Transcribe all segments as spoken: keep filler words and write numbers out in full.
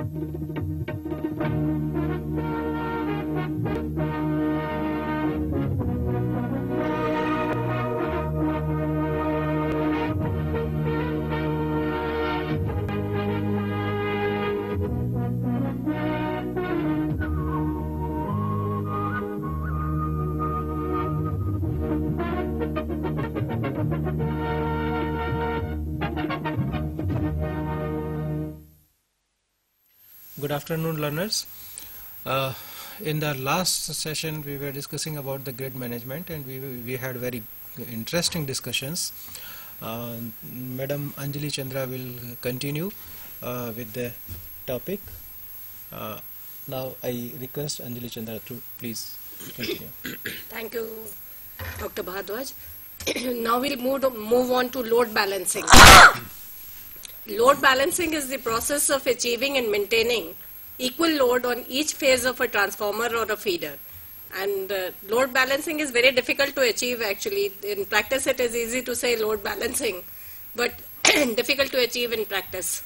Good afternoon, learners. Uh, in the last session we were discussing about the grid management, and we, we had very interesting discussions. Uh, Madam Anjali Chandra will continue uh, with the topic. Uh, now I request Anjali Chandra to please continue. Thank you, Doctor Bhardwaj. Now we'll move, move on to load balancing. Load balancing is the process of achieving and maintaining equal load on each phase of a transformer or a feeder. And uh, load balancing is very difficult to achieve actually. In practice it is easy to say load balancing, but difficult to achieve in practice.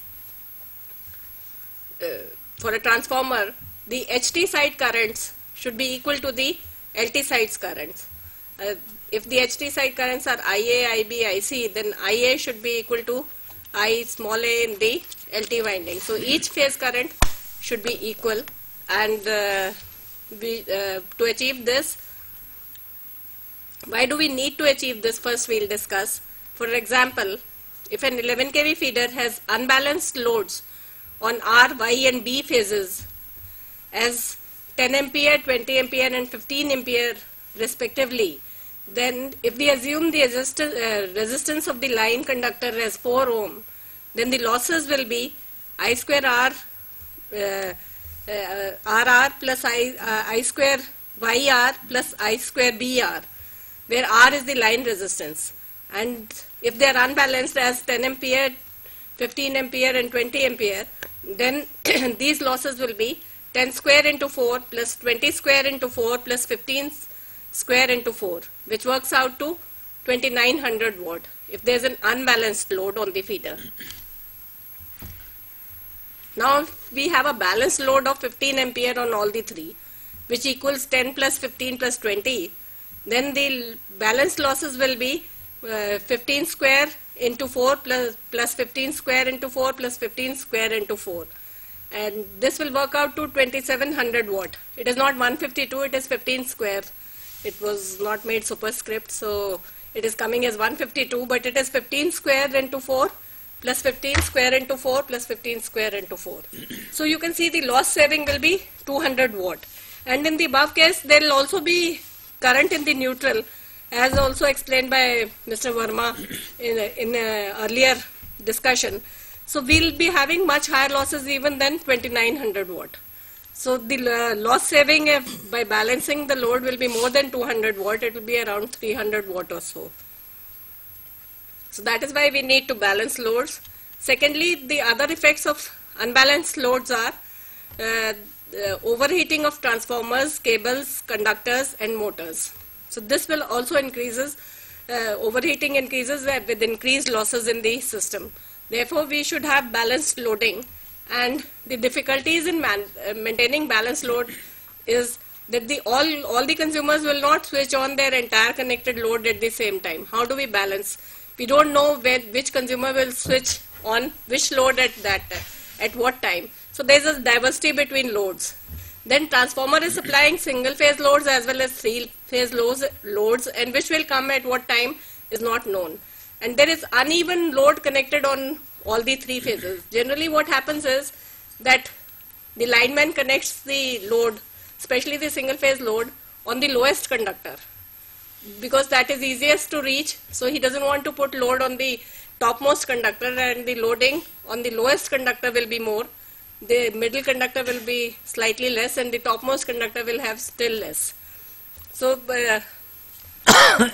Uh, for a transformer, the H T side currents should be equal to the L T side's currents. Uh, if the H T side currents are I A, I B, I C, then I A should be equal to I small a in the L T winding. So each phase current should be equal, and uh, we, uh, to achieve this, why do we need to achieve this? First we'll discuss. For example, if an eleven K V feeder has unbalanced loads on R, Y and B phases as ten ampere, twenty ampere and fifteen ampere respectively, then if we assume the resist uh, resistance of the line conductor as four ohm, then the losses will be I square R, uh, uh, R R plus I, uh, I square Y R plus I square B R, where R is the line resistance. And if they are unbalanced as ten ampere, fifteen ampere and twenty ampere, then these losses will be ten square into four plus twenty square into four plus fifteen square into four, which works out to twenty-nine hundred watt if there is an unbalanced load on the feeder. Now if we have a balanced load of fifteen ampere on all the three, which equals ten plus fifteen plus twenty, then the balanced losses will be uh, fifteen square into four plus, plus fifteen square into four plus fifteen square into four. And this will work out to twenty-seven hundred watt. It is not one hundred fifty-two, it is fifteen square. It was not made superscript, so it is coming as one hundred fifty-two, but it is fifteen square into four plus fifteen square into four plus fifteen square into four. So you can see the loss saving will be two hundred watt. And in the above case, there will also be current in the neutral, as also explained by Mister Verma in a, in a earlier discussion. So we'll be having much higher losses even than twenty-nine hundred watt. So the uh, loss saving if by balancing the load will be more than two hundred watt. It will be around three hundred watt or so. So that is why we need to balance loads. Secondly, the other effects of unbalanced loads are uh, uh, overheating of transformers, cables, conductors and motors. So this will also increases, uh, overheating increases with increased losses in the system. Therefore, we should have balanced loading. And the difficulties in man, uh, maintaining balanced load is that the all, all the consumers will not switch on their entire connected load at the same time. How do we balance? We don't know where, which consumer will switch on which load at that at what time. So there is a diversity between loads. Then transformer is supplying single phase loads as well as three phase loads, loads and which will come at what time is not known. And there is uneven load connected on all the three phases. Generally what happens is that the lineman connects the load, especially the single phase load, on the lowest conductor because that is easiest to reach. So he doesn't want to put load on the topmost conductor, and the loading on the lowest conductor will be more. The middle conductor will be slightly less and the topmost conductor will have still less. So uh, uh,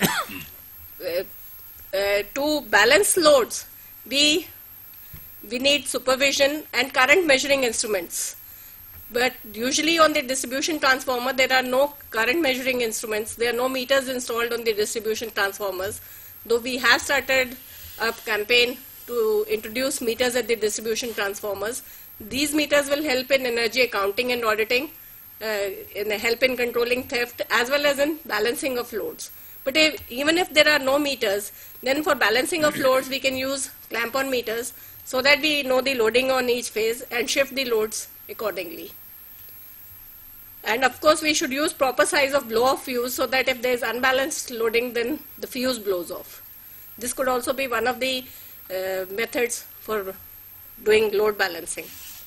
uh, to balance loads, we we need supervision and current measuring instruments. But usually on the distribution transformer, there are no current measuring instruments. There are no meters installed on the distribution transformers. Though we have started a campaign to introduce meters at the distribution transformers, These meters will help in energy accounting and auditing, uh, in help in controlling theft, as well as in balancing of loads. But if, even if there are no meters, then for balancing of loads, we can use clamp-on meters so that we know the loading on each phase and shift the loads accordingly. And of course, we should use proper size of blow-off fuse so that if there is unbalanced loading, then the fuse blows off. This could also be one of the uh, methods for doing load balancing.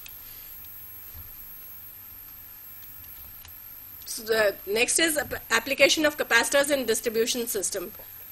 So the next is application of capacitors in distribution system.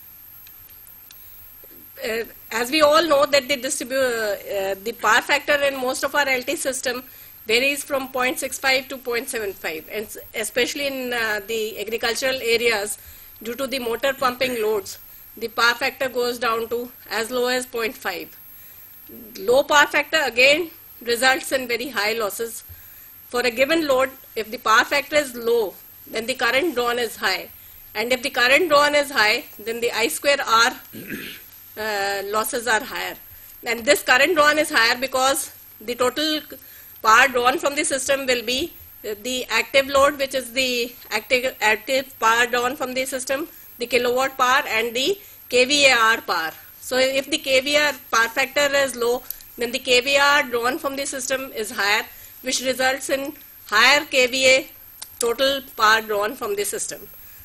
Uh, as we all know that the, distribu uh, the power factor in most of our L T system varies from zero point six five to zero point seven five, and especially in uh, the agricultural areas, due to the motor pumping loads, the power factor goes down to as low as zero point five. Low power factor again results in very high losses. For a given load, if the power factor is low, then the current drawn is high. And if the current drawn is high, then the I square R uh, losses are higher. And this current drawn is higher because the total power drawn from the system will be the active load, which is the active, active power drawn from the system, the kilowatt power, and the K V A R power. So if the K V A R power factor is low, then the K V A R drawn from the system is higher, which results in higher K V A total power drawn from the system.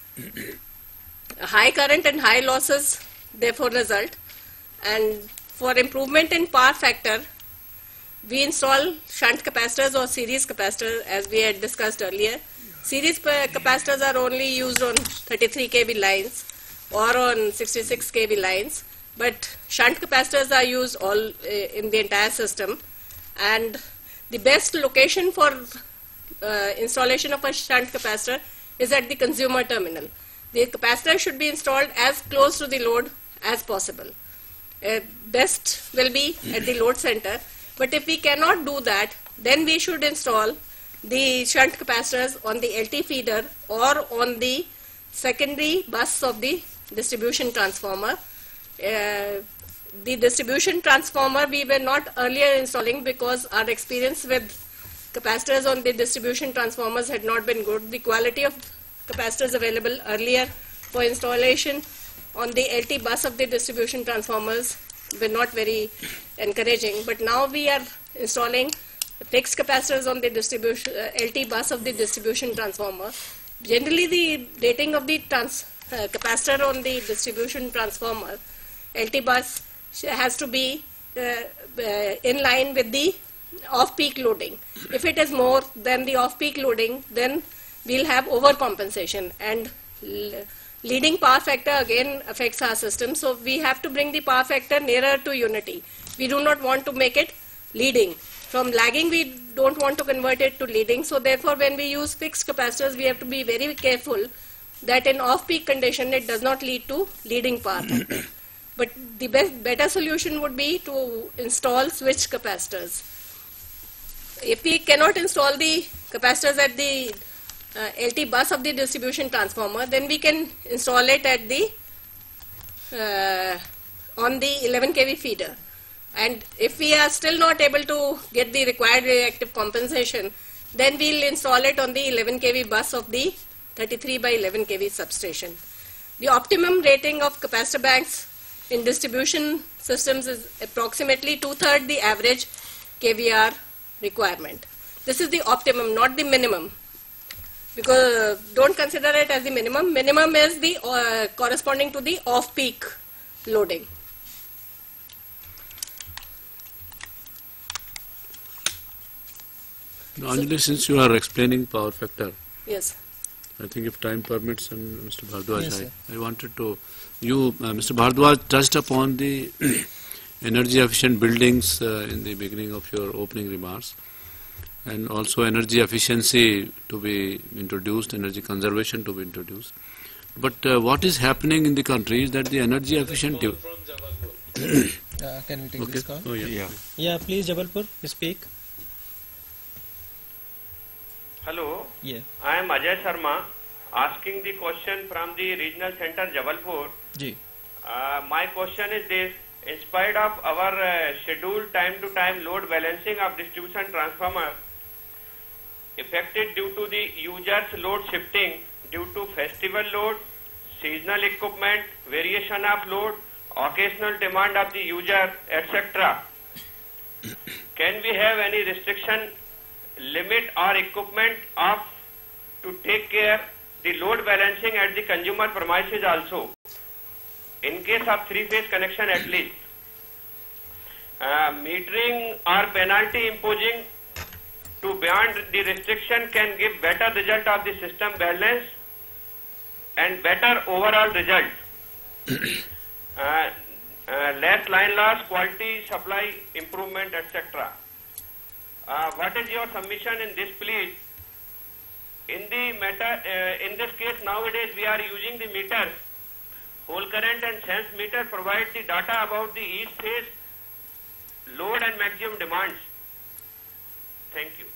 High current and high losses therefore result. And for improvement in power factor, we install shunt capacitors or series capacitors, as we had discussed earlier. Series capacitors are only used on thirty-three K V lines or on sixty-six K V lines, but shunt capacitors are used all uh, in the entire system. And the best location for uh, installation of a shunt capacitor is at the consumer terminal. The capacitor should be installed as close to the load as possible. Uh, best will be at the load center, but if we cannot do that, then we should install the shunt capacitors on the L T feeder or on the secondary bus of the distribution transformer. Uh, the distribution transformer we were not earlier installing because our experience with capacitors on the distribution transformers had not been good. The quality of capacitors available earlier for installation on the L T bus of the distribution transformers were not very encouraging, but now we are installing fixed capacitors on the distribution uh, L T bus of the distribution transformer. Generally, the rating of the trans, uh, capacitor on the distribution transformer L T bus has to be uh, uh, in line with the off-peak loading. If it is more than the off-peak loading, then we'll have overcompensation, and leading power factor again affects our system. So we have to bring the power factor nearer to unity. We do not want to make it leading. From lagging, we don't want to convert it to leading. So therefore, when we use fixed capacitors, we have to be very careful that in off-peak condition, it does not lead to leading power factor. But the best, better solution would be to install switch capacitors. If we cannot install the capacitors at the uh, L T bus of the distribution transformer, then we can install it at the uh, on the eleven K V feeder. And if we are still not able to get the required reactive compensation, then we'll install it on the eleven K V bus of the thirty-three by eleven K V substation. The optimum rating of capacitor banks in distribution systems is approximately two-thirds the average K V R requirement. This is the optimum, not the minimum. Because uh, don't consider it as the minimum. Minimum is the uh, corresponding to the off-peak loading. Anjali, since you are explaining power factor, yes, I think if time permits, and Mister Bhardwaj, Yes, I, I wanted to, you, uh, Mister Bhardwaj, touched upon the energy efficient buildings uh, in the beginning of your opening remarks, and also energy efficiency to be introduced, energy conservation to be introduced. But uh, what is happening in the country is that the energy efficient... uh, can we take okay. this call? Oh, yeah. Yeah. Yeah, please, Jabalpur, speak. Hello, Yeah. I am Ajay Sharma asking the question from the regional center Jabalpur. Ji. Uh, my question is this: in spite of our uh, scheduled time-to-time load balancing of distribution transformer, affected due to the user's load shifting due to festival load, seasonal equipment, variation of load, occasional demand of the user, et cetera. Can we have any restriction, limit or equipment of to take care the load balancing at the consumer premises also, in case of three-phase connection at least? Uh, metering or penalty imposing to beyond the restriction can give better result of the system balance and better overall result. uh, uh, less line loss, quality, supply improvement, et cetera. Uh, what is your submission in this, please? In the matter, uh, in this case, nowadays we are using the meters. Whole current and sense meter provide the data about the each phase load and maximum demands. Thank you.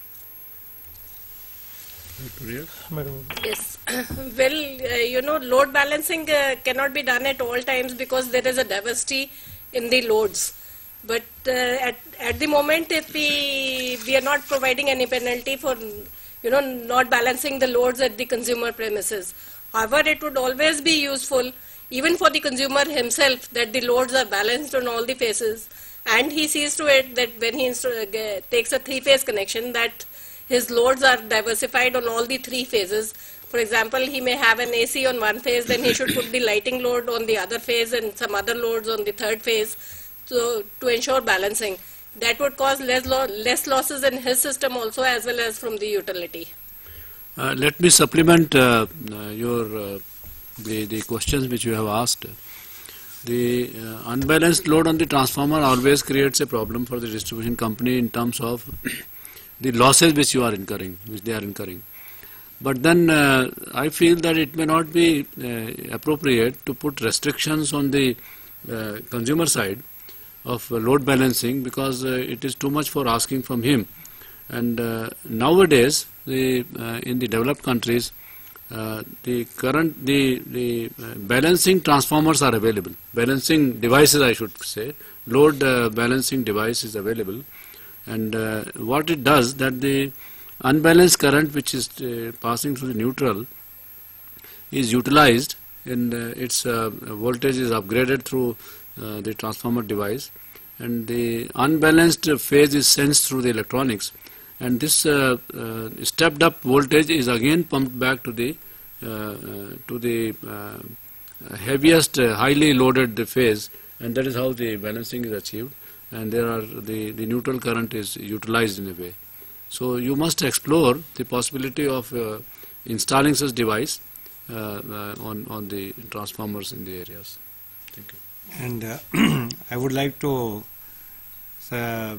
Madam. Yes. Well, uh, you know, load balancing uh, cannot be done at all times because there is a diversity in the loads. But uh, at, at the moment, if we, we are not providing any penalty for, you know, not balancing the loads at the consumer premises. However, it would always be useful, even for the consumer himself, that the loads are balanced on all the phases. And he sees to it that when he uh, takes a three-phase connection, that his loads are diversified on all the three phases. For example, he may have an A C on one phase, then he should put the lighting load on the other phase and some other loads on the third phase, so to ensure balancing. That would cause less, lo less losses in his system also, as well as from the utility. Uh, let me supplement uh, uh, your uh, the, the questions which you have asked. The uh, unbalanced load on the transformer always creates a problem for the distribution company in terms of the losses which you are incurring, which they are incurring. But then uh, I feel that it may not be uh, appropriate to put restrictions on the uh, consumer side of uh, load balancing, because uh, it is too much for asking from him. And uh, nowadays, the, uh, in the developed countries, uh, the current the the uh, balancing transformers are available. Balancing devices, I should say, load uh, balancing device is available. And uh, what it does, that the unbalanced current which is uh, passing through the neutral is utilized, and uh, its uh, voltage is upgraded through uh, the transformer device, and the unbalanced phase is sensed through the electronics, and this uh, uh, stepped up voltage is again pumped back to the uh, uh, to the uh, heaviest uh, highly loaded phase, and that is how the balancing is achieved. And there are the, the neutral current is utilized in a way. So you must explore the possibility of uh, installing such device uh, uh, on, on the transformers in the areas. Thank you. And uh, I would like to uh, uh,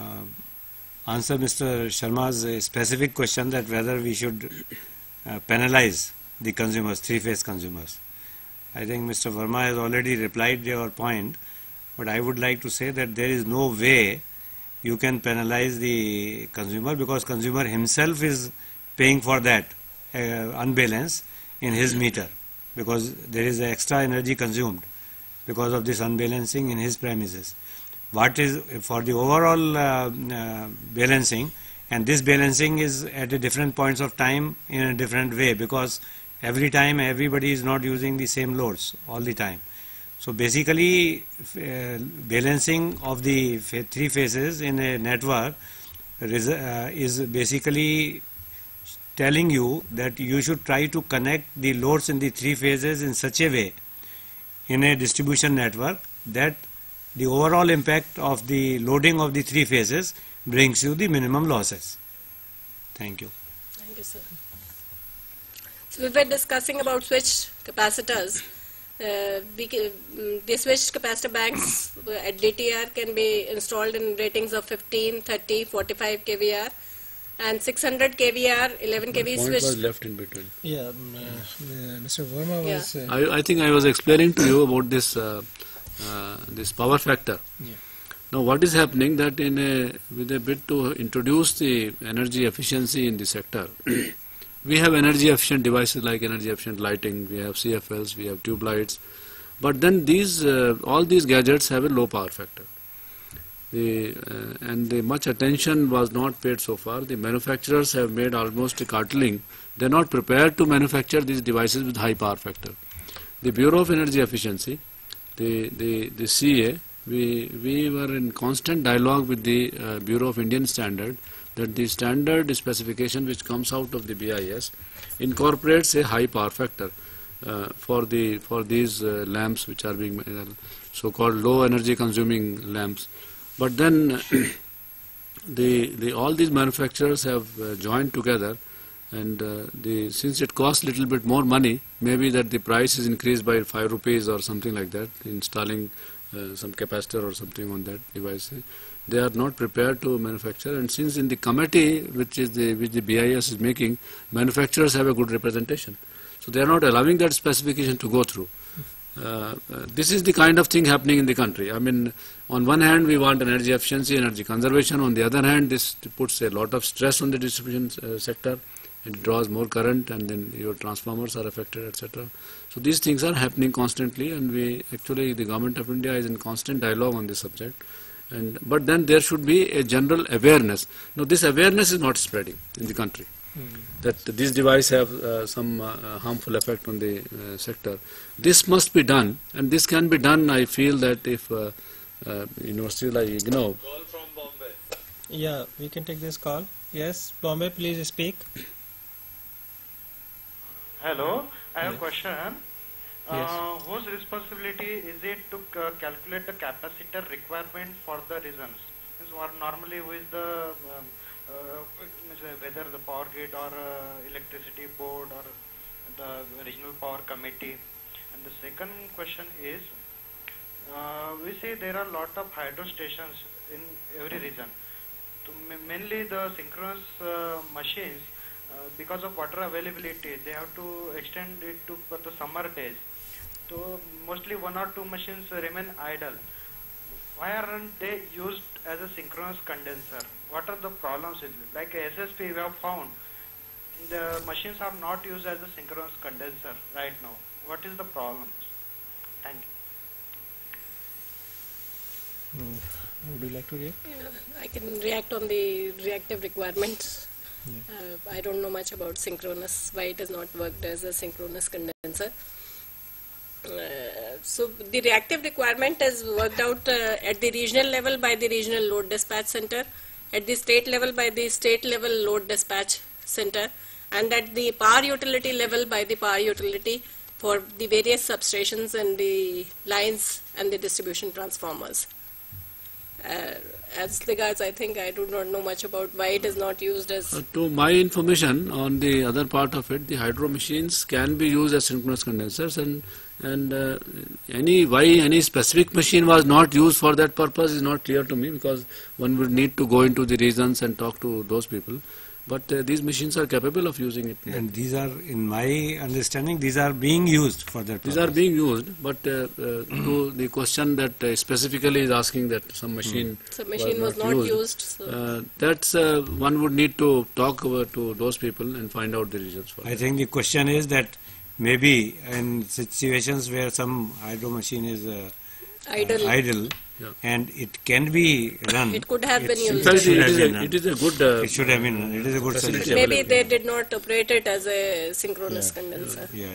answer Mister Sharma's uh, specific question, that whether we should uh, penalize the consumers, three-phase consumers. I think Mister Verma has already replied your point. But I would like to say that there is no way you can penalize the consumer, because consumer himself is paying for that uh, unbalance in his meter, because there is extra energy consumed because of this unbalancing in his premises. What is for the overall uh, uh, balancing, and this balancing is at a different points of time in a different way, because every time everybody is not using the same loads all the time. So basically, uh, balancing of the three phases in a network uh, is basically telling you that you should try to connect the loads in the three phases in such a way in a distribution network that the overall impact of the loading of the three phases brings you the minimum losses. Thank you. Thank you, sir. So we were discussing about switched capacitors. Uh, we can, the switched capacitor banks at D T R can be installed in ratings of fifteen, thirty, forty-five k V R, and six hundred k V R, eleven k V Point switched. was left in between. Yeah, um, uh, Mister Verma Yeah. was. Uh, I, I think I was explaining to you about this uh, uh, this power factor. Yeah. Now what is happening, that in a, with a bid to introduce the energy efficiency in the sector, we have energy efficient devices like energy efficient lighting, we have C F Ls, we have tube lights, But then these, uh, all these gadgets have a low power factor. The, uh, and the much attention was not paid so far. The manufacturers have made almost a carteling. They are not prepared to manufacture these devices with high power factor. The Bureau of Energy Efficiency, the, the, the C A, we, we were in constant dialogue with the uh, Bureau of Indian Standard that the standard specification which comes out of the B I S incorporates a high power factor uh, for, the, for these uh, lamps which are being uh, so-called low energy consuming lamps. But then the, the, all these manufacturers have uh, joined together, and uh, the, since it costs little bit more money, maybe that the price is increased by five rupees or something like that, installing uh, some capacitor or something on that device. They are not prepared to manufacture, and since in the committee which is the, which the B I S is making, manufacturers have a good representation. So they are not allowing that specification to go through. Uh, uh, this is the kind of thing happening in the country. I mean, on one hand we want energy efficiency, energy conservation. On the other hand, this puts a lot of stress on the distribution uh, sector. It draws more current, and then your transformers are affected, et cetera. So these things are happening constantly, and we actually, the Government of India is in constant dialogue on this subject. And but then there should be a general awareness. Now this awareness is not spreading in the country. Mm. That these devices have uh, some uh, harmful effect on the uh, sector. This must be done, and this can be done. I feel that if uh, uh, universities like IGNOU. Call from Bombay. Yeah, we can take this call. Yes, Bombay, please speak. Hello, I have Yes. a question. Yes. Uh, whose responsibility is it to uh, calculate the capacitor requirement for the regions? Means what normally who is the um, uh, means, uh, whether the power grid or uh, electricity board or the regional power committee. And the second question is, uh, we see there are a lot of hydro stations in every region. To ma- mainly the synchronous uh, machines, uh, because of water availability, they have to extend it to for the summer days. So mostly one or two machines remain idle. Why aren't they used as a synchronous condenser? What are the problems with it? Like S S P, we have found the machines are not used as a synchronous condenser right now. What is the problem? Thank you. Mm. Would you like to react? I can react on the reactive requirements. Yeah. Uh, I don't know much about synchronous, why it has not worked as a synchronous condenser. Uh, so the reactive requirement is worked out uh, at the regional level by the regional load dispatch center, at the state level by the state level load dispatch center, and at the power utility level by the power utility for the various substations and the lines and the distribution transformers. Uh, as regards, I think I do not know much about why it is not used as... Uh, to my information, on the other part of it, the hydro machines can be used as synchronous condensers, and and uh, any why any specific machine was not used for that purpose is not clear to me, because one would need to go into the regions and talk to those people. But uh, these machines are capable of using it. And these are, in my understanding, these are being used for that purpose. These are being used, but uh, uh, to the question that uh, specifically is asking that some machine, So machine was, was not used. used so. uh, that's uh, one would need to talk over to those people and find out the reasons for I that. think the question is that maybe in situations where some hydro machine is uh, idle. uh, idle Yeah. and it can be run. It could have been should- used. In fact, should it have is, been a, run. it is a good. Uh, It should have been. It is a good facility solution. Maybe available. they did not operate it as a synchronous Yeah. condenser. Yeah,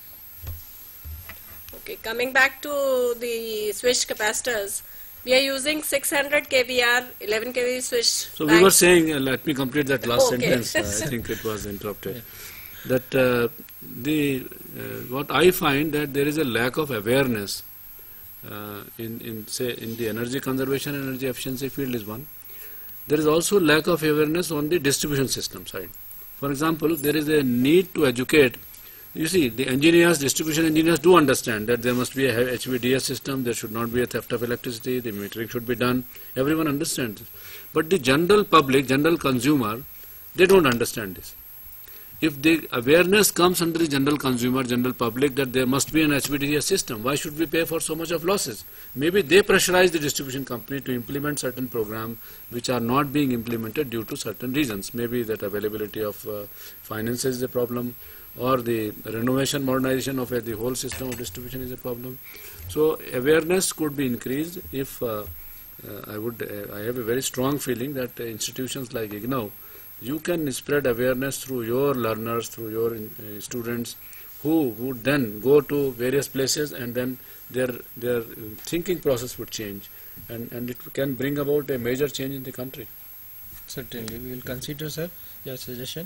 yeah. Okay, coming back to the switch capacitors, we are using six hundred k V R, eleven k V switch. So we bank. were saying, uh, let me complete that last Okay. sentence. Uh, I think it was interrupted. That uh, the uh, what I find that there is a lack of awareness uh, in in say in the energy conservation and energy efficiency field is one. There is also lack of awareness on the distribution system side. For example, there is a need to educate. You see, the engineers, distribution engineers do understand that there must be a H V D S system, there should not be a theft of electricity, the metering should be done. Everyone understands this. But the general public, general consumer, they don't understand this. If the awareness comes under the general consumer, general public, that there must be an H V D S system, why should we pay for so much of losses? Maybe they pressurize the distribution company to implement certain programs which are not being implemented due to certain reasons. Maybe that availability of uh, finances is a problem, or the renovation, modernization of uh, the whole system of distribution is a problem. So awareness could be increased if uh, uh, I would. Uh, I have a very strong feeling that uh, institutions like IGNOU, you can spread awareness through your learners, through your uh, students, who would then go to various places, and then their their thinking process would change, and and it can bring about a major change in the country. Certainly, we will consider, sir, your suggestion.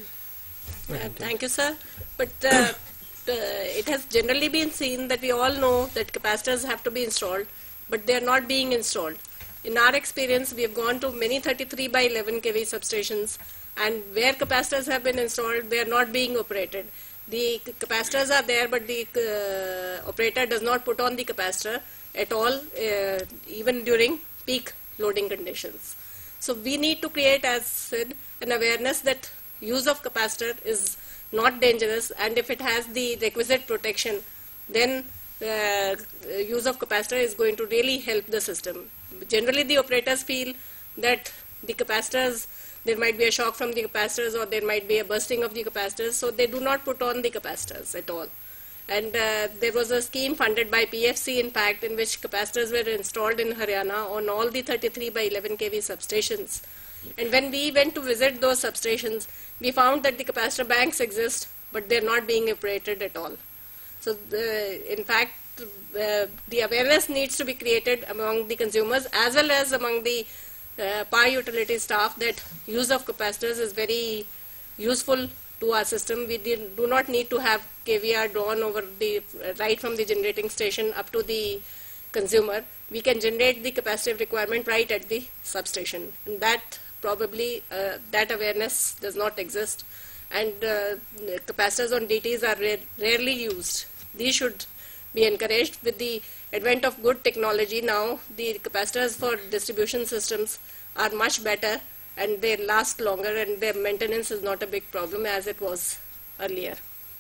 Uh, thank you, sir. But uh, uh, it has generally been seen that we all know that capacitors have to be installed, but they are not being installed. In our experience, we have gone to many thirty-three by eleven K V substations, and where capacitors have been installed, they are not being operated. The capacitors are there, but the uh, operator does not put on the capacitor at all, uh, even during peak loading conditions. So we need to create, as said, an awareness that use of capacitor is not dangerous, and if it has the requisite protection, then uh, use of capacitor is going to really help the system. Generally, the operators feel that the capacitors, there might be a shock from the capacitors, or there might be a bursting of the capacitors, so they do not put on the capacitors at all. And uh, there was a scheme funded by P F C, in fact, in which capacitors were installed in Haryana on all the thirty-three by eleven K V substations. And when we went to visit those substations, we found that the capacitor banks exist, but they're not being operated at all. So, the, in fact, uh, the awareness needs to be created among the consumers as well as among the uh, power utility staff that use of capacitors is very useful to our system. We did, do not need to have K V R drawn over the uh, right from the generating station up to the consumer. We can generate the capacitive requirement right at the substation, and that probably uh, that awareness does not exist, and uh, capacitors on D Ts are rare, rarely used. These should be encouraged. With the advent of good technology now, the capacitors for distribution systems are much better, and they last longer, and their maintenance is not a big problem as it was earlier.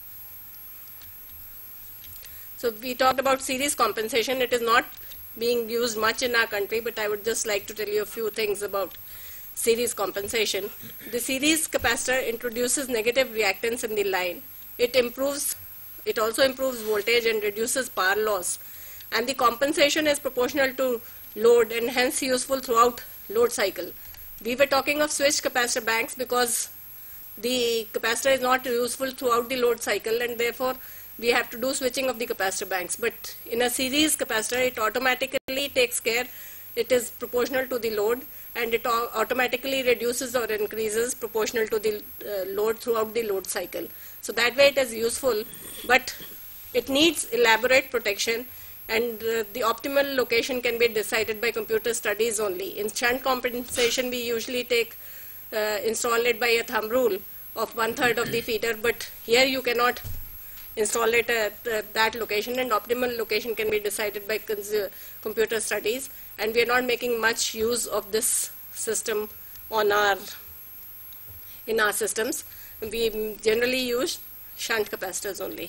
So we talked about series compensation. It is not being used much in our country, but I would just like to tell you a few things about series compensation. The series capacitor introduces negative reactance in the line. It improves, it also improves voltage and reduces power loss. And the compensation is proportional to load and hence useful throughout load cycle. We were talking of switched capacitor banks because the capacitor is not useful throughout the load cycle, and therefore we have to do switching of the capacitor banks. But in a series capacitor, it automatically takes care. It is proportional to the load, and it automatically reduces or increases proportional to the uh, load throughout the load cycle. So that way it is useful, but it needs elaborate protection, and uh, the optimal location can be decided by computer studies only. In shunt compensation, we usually take uh, install it by a thumb rule of one third of the feeder, but here you cannot install it at uh, that location, and optimal location can be decided by computer studies, and we are not making much use of this system on our in our systems. We generally use shunt capacitors only.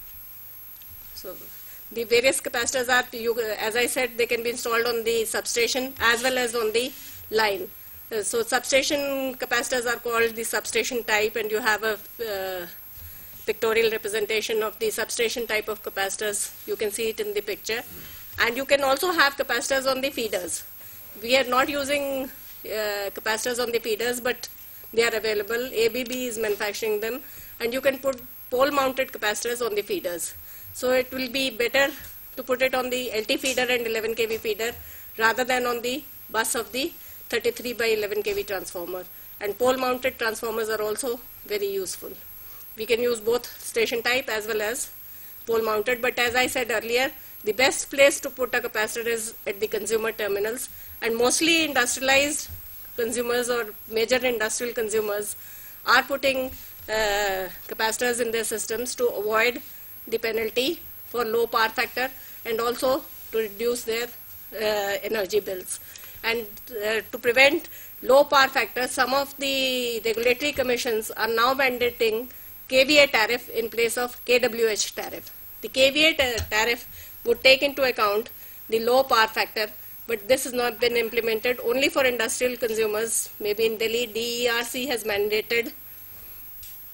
So the various capacitors are, you, as I said, they can be installed on the substation as well as on the line. Uh, so substation capacitors are called the substation type, and you have a uh, pictorial representation of the substation type of capacitors. You can see it in the picture. And you can also have capacitors on the feeders. We are not using uh, capacitors on the feeders, but they are available. A B B is manufacturing them, and you can put pole mounted capacitors on the feeders. So it will be better to put it on the L T feeder and eleven K V feeder rather than on the bus of the thirty-three by eleven K V transformer. And pole mounted transformers are also very useful. We can use both station type as well as pole mounted, but as I said earlier, the best place to put a capacitor is at the consumer terminals, and mostly industrialized consumers or major industrial consumers are putting uh, capacitors in their systems to avoid the penalty for low power factor and also to reduce their uh, energy bills. And uh, to prevent low power factor, some of the regulatory commissions are now mandating K V A tariff in place of K W H tariff. The K V A tariff would take into account the low power factor, but this has not been implemented only for industrial consumers. Maybe in Delhi, D E R C has mandated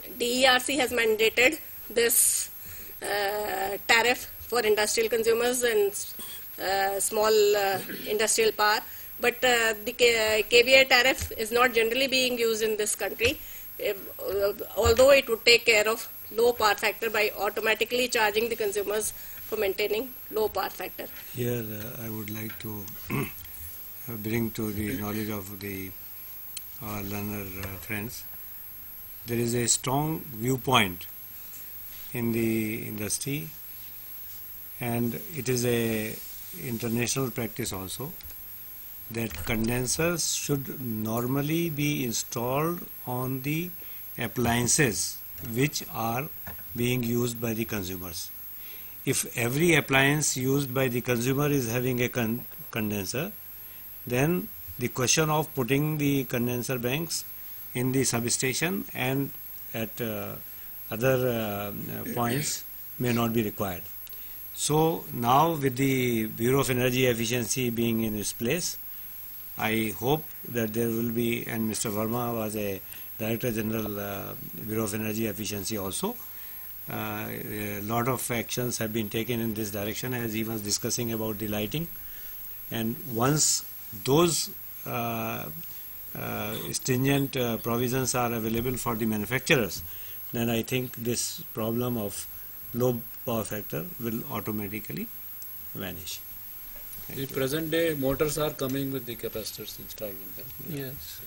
D E R C has mandated this uh, tariff for industrial consumers and uh, small uh, industrial power. But uh, the K V A tariff is not generally being used in this country, if, uh, although it would take care of low power factor by automatically charging the consumers for maintaining low power factor. Here uh, I would like to bring to the knowledge of the uh, learner uh, friends, there is a strong viewpoint in the industry, and it is a international practice also, that condensers should normally be installed on the appliances which are being used by the consumers. If every appliance used by the consumer is having a con condenser, then the question of putting the condenser banks in the substation and at uh, other uh, points may not be required. So now, with the Bureau of Energy Efficiency being in its place, I hope that there will be, and Mister Verma was a Director General uh, Bureau of Energy Efficiency also. Uh, a lot of actions have been taken in this direction, as he was discussing about the lighting. And once those uh, uh, stringent uh, provisions are available for the manufacturers, then I think this problem of low power factor will automatically vanish. The present day motors are coming with the capacitors installed in them. Yes.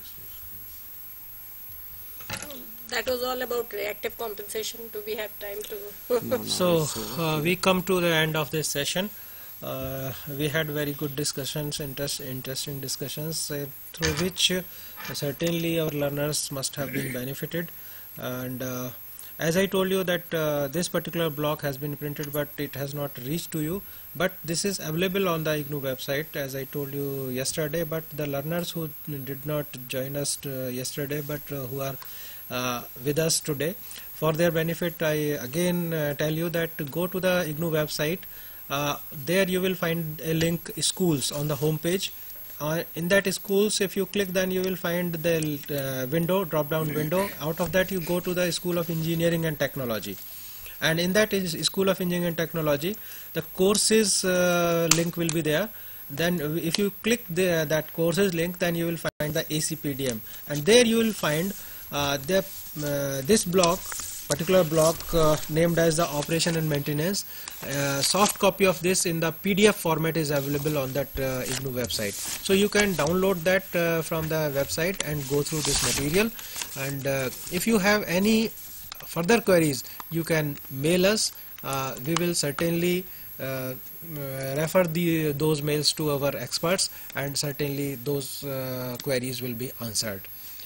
That was all about reactive compensation. Do we have time to? No, no, So so- uh, we come to the end of this session. Uh, we had very good discussions, interest, interesting discussions, uh, through which uh, certainly our learners must have been benefited. And uh, as I told you that uh, this particular block has been printed, but it has not reached to you. But this is available on the I G N O website, as I told you yesterday. But the learners who did not join us uh, yesterday, but uh, who are uh, with us today, for their benefit, I again uh, tell you that to go to the I G N O website. Uh, there you will find a link, schools, on the home page. Uh, in that schools, if you click, then you will find the uh, window, drop down window. Out of that you go to the School of Engineering and Technology, and in that is School of Engineering and Technology, the courses uh, link will be there. Then if you click the, that courses link, then you will find the A C P D M, and there you will find uh, the, uh, this block, particular block uh, named as the operation and maintenance. Uh, soft copy of this in the P D F format is available on that uh, I G N O website. So you can download that uh, from the website and go through this material. And uh, if you have any further queries, you can mail us. Uh, we will certainly uh, refer the those mails to our experts, and certainly those uh, queries will be answered.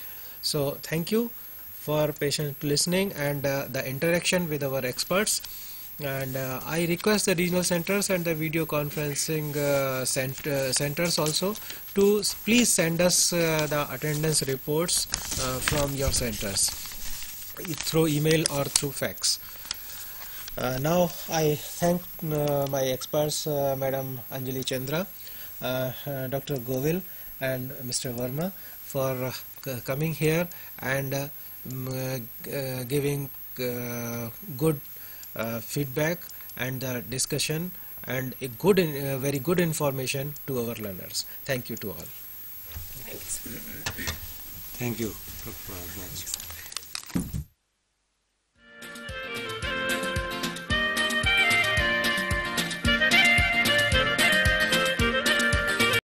So thank you for patient listening and uh, the interaction with our experts. And uh, I request the regional centers and the video conferencing uh, cent uh, centers also to s- please send us uh, the attendance reports uh, from your centers, e- through email or through fax. Uh, now I thank uh, my experts, uh, Madam Anjali Chandra, uh, uh, Doctor Govil, and Mister Verma, for uh, c- coming here and uh, m- uh, uh, giving uh, good uh, feedback and the discussion and a good, in, uh, very good information to our learners. Thank you to all. Thanks. Thank you, Doctor Bharadwaj.